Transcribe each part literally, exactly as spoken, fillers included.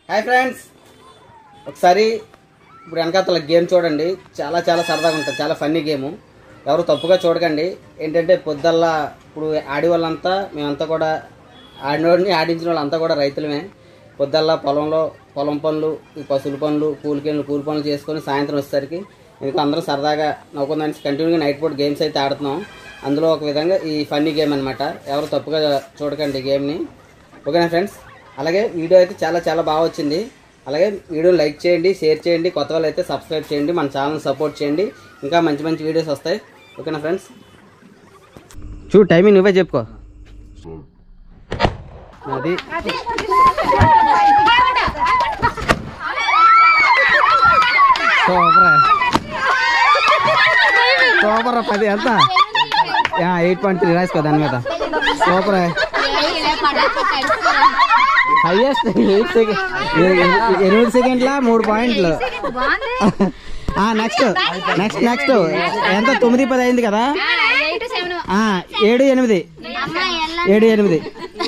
Hi friends, ఒకసారి ఇప్పుడు వెనకాతల గేమ్ చూడండి. చాలా చాలా సరదాగా ఉంటుంది, చాలా ఫన్నీ గేము. ఎవరు తప్పుగా చూడకండి. ఏంటంటే పొద్దుల్లా ఇప్పుడు ఆడి వాళ్ళంతా మేమంతా కూడా ఆడినోడిని ఆడించిన వాళ్ళంతా కూడా రైతులమే. పొద్దుల్లా పొలంలో పొలం పనులు, ఈ పశువుల పనులు, కూలికెళ్ళి కూలి పనులు చేసుకొని సాయంత్రం వచ్చేసరికి ఇంకా అందరం సరదాగా నవ్వుకుందానికి కంటిన్యూగా నైట్ పూట గేమ్స్ అయితే ఆడుతున్నాం. అందులో ఒక విధంగా ఈ ఫన్నీ గేమ్ అనమాట. ఎవరు తప్పుగా చూడకండి గేమ్ని, ఓకేనా ఫ్రెండ్స్? అలాగే వీడియో అయితే చాలా చాలా బాగా వచ్చింది. అలాగే వీడియోని లైక్ చేయండి, షేర్ చేయండి, కొత్త వాళ్ళు అయితే సబ్స్క్రైబ్ చేయండి, మన ఛానల్ సపోర్ట్ చేయండి. ఇంకా మంచి మంచి వీడియోస్ వస్తాయి, ఓకేనా ఫ్రెండ్స్? చూడు టైమింగ్ నువ్వే చెప్పుకో. అది సూపర్ సూపర్ పది ఎంత ఎయిట్ పాయింట్ త్రీ రాసుకో దాని మీద. సూపర్ హైయెస్ట్ ఎయిట్ సెకండ్ ఎనిమిది సెకండ్ల మూడు పాయింట్లు. నెక్స్ట్ నెక్స్ట్ నెక్స్ట్ ఎంత తొమ్మిది పది అయింది కదా, ఏడు ఎనిమిది ఏడు ఎనిమిది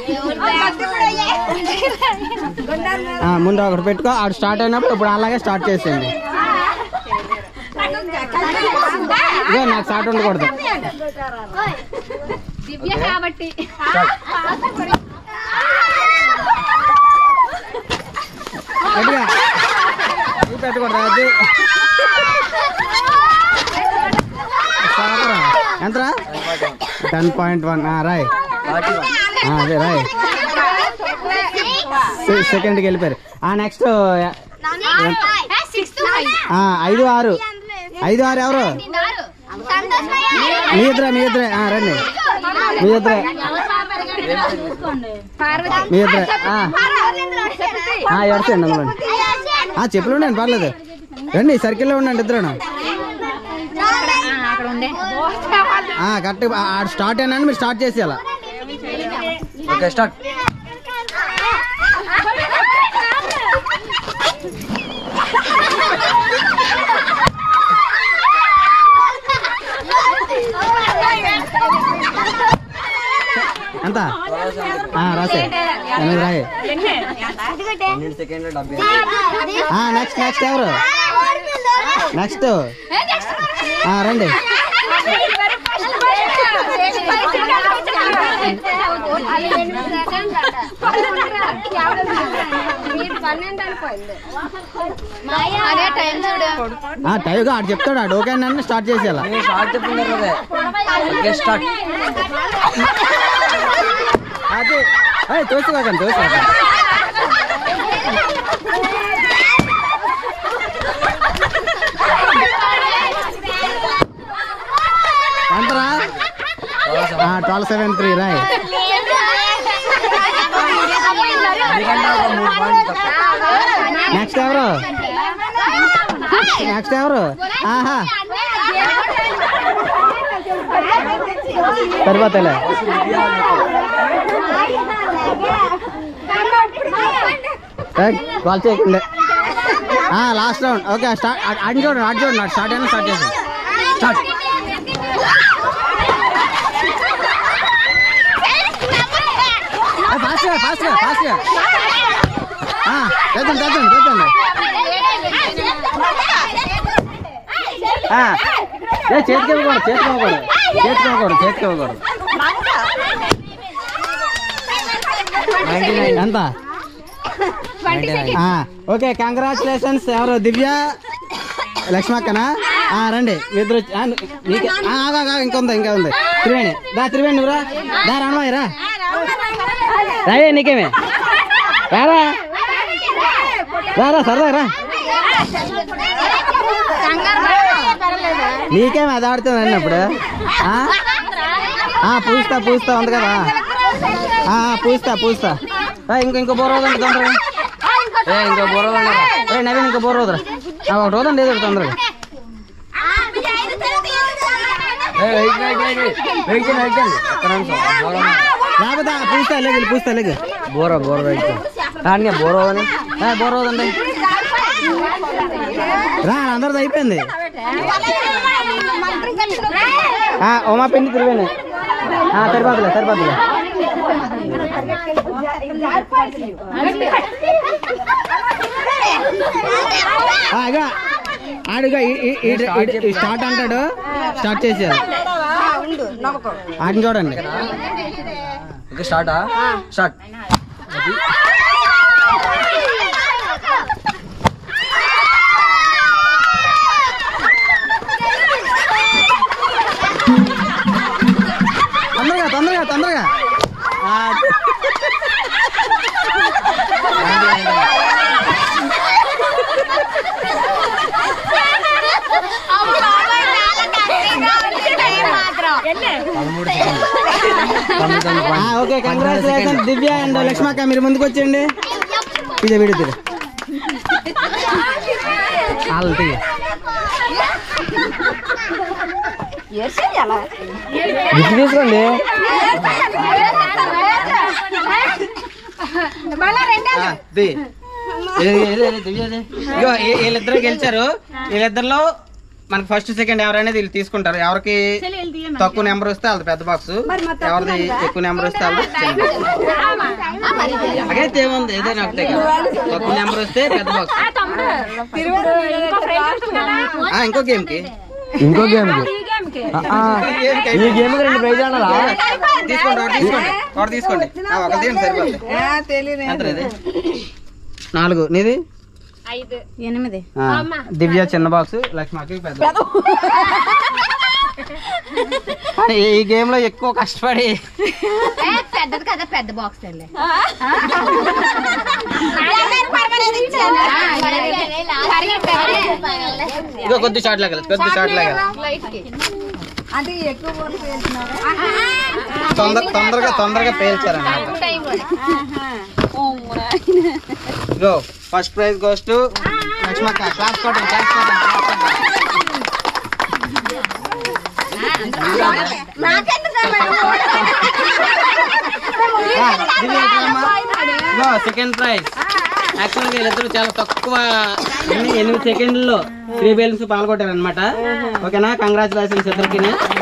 ముందు ఒకటి పెట్టుకో. ఆడు స్టార్ట్ అయినప్పుడు ఇప్పుడు అలాగే స్టార్ట్ చేసేయండి. ఇదే నాకు స్టార్ట్ ఉండకూడదు. పెట్టకూడదు అది. ఎంతరా? టెన్ పాయింట్ వన్ రాయ్. అదే రాయ్. సెకండ్కి వెళ్ళిపోయారు. నెక్స్ట్ ఐదు ఆరు ఐదు ఆరు ఎవరు? మీ ఇద్దరే మీ ఇద్దరే రండి. మీ ఇద్దరే మీ ఇద్దరే ఎడసండి అందులో. చెప్పులు ఉండండి, పర్లేదు. రండి, సర్కిల్లో ఉండండి ఇద్దరు. కరెక్ట్ స్టార్ట్ అయినా మీరు స్టార్ట్ చేసేయాల. Okay start. ఎంత రాసే ఎనిమిది రాయే. నెక్స్ట్ నెక్స్ట్ ఎవరు? నెక్స్ట్ రండి. టైగా ఆడు చెప్తాడు, ఆడు ఓకే అన్న స్టార్ట్ చేసేయాల. అదే తోసుకోకండి తోసుకోకండి. ఎంతరా? ట్వెల్వ్ సెవెన్ త్రీ రాయ్. నెక్స్ట్ ఎవరు? నెక్స్ట్ ఎవరు? ఆహా సరిపోతలే. కాల్ చేయకండి. Last round. Okay start. ఆడి చూడండి ఆడి చూడండి స్టార్ట్ అయినా స్టార్ట్ చేసి స్టార్ట్. ఫాస్ట్గా ఫాస్ట్గా ఫాస్ట్గా తెచ్చండి తెచ్చండి తెచ్చండి. చేతికి ఇవ్వకూడదు చేతికి ఇవ్వకూడదు చేతికి ఇవ్వకూడదు చేతికి ఇవ్వకూడదు. ఎంత? Okay congratulations. ఎవరు? దివ్య లక్ష్మక్కనా? రండి ఇద్దరు. ఇంకా ఉంది ఇంకా ఉంది. త్రివేణి దా. త్రివేణి నువ్వురా. దా రామాయి రా. రాయే నీకేమే రారా రారా సరదా రా. నీకేమే అది ఆడుతుంది అన్నప్పుడు. పూస్తా పూస్తా ఉంది కదా. పూస్తా పూస్తా. ఇంకో ఇంకో బోర్ రోజండి తొందరగా. ఏ ఇంకో బోర్ రోజండి. ఏ నవీన్ ఇంకో బోర్ రోజురా. ఒకటి రోజండి ఏదో తొందరగా. రాబోతా పూస్తా లేదు పూస్తా లేదు. బోర బోర కానీ బోర్ రోజని బోర్ రోజండి. రా అందరిది అయిపోయింది. ఓమా పిండి తిరిగాను. సరిపోతులే సరిపోతులే. ఆడుగా స్టార్ట్ అంటాడు స్టార్ట్ చేశారు ఆడిని చూడండి స్టార్టా స్టార్ట్ తొందరగా తొందరగా తొందరగా ఓకే కంగ్రాచులేషన్ దివ్య అండ్ లక్ష్మక్క మీరు ముందుకు వచ్చేయండి ఇదే వీడియో తీసుకోండి వీళ్ళిద్దరు గెలిచారు వీళ్ళిద్దరిలో మనకి ఫస్ట్ సెకండ్ ఎవరైనా వీళ్ళు తీసుకుంటారు ఎవరికి తక్కువ నెంబర్ వస్తే వాళ్ళది పెద్ద బాక్స్ ఎవరిది ఎక్కువ నెంబర్ వస్తే వాళ్ళది ఏముంది ఏదైనా ఒకటే తక్కువ నెంబర్ వస్తే పెద్ద బాక్స్ ఇంకో గేమ్ కి ఇంకో గేమ్ ఈ గేమ్ రెండు ప్రైజ్ అన్నా తీసుకోండి ఒకటి తీసుకోండి ఒకటి తీసుకోండి ఒక తీయండి సరిపోతుంది నాలుగు నీది ఎనిమిది దివ్య చిన్న బాక్స్ లక్ష్మకి పెద్ద ఈ గేమ్ లో ఎక్కువ కష్టపడి పెద్దది కదా పెద్ద బాక్స్ ఇక కొద్ది షార్ట్ లాగాలి కొద్ది షార్ట్ లాగాలి తొందర తొందరగా తొందరగా పేల్చారన్నమాట go first prize goes to లక్ష్మక్క క్లాస్ కొట్టండి క్లాస్ కొట్టండి సెకండ్ ప్రైజ్ యాక్చువల్గా వీళ్ళిద్దరు చాలా తక్కువ ఎనిమిది సెకండ్లలో త్రీ బెలూన్స్ పాల్గొట్టారు అనమాట ఓకేనా కంగ్రాచులేషన్స్ ఇద్దరికి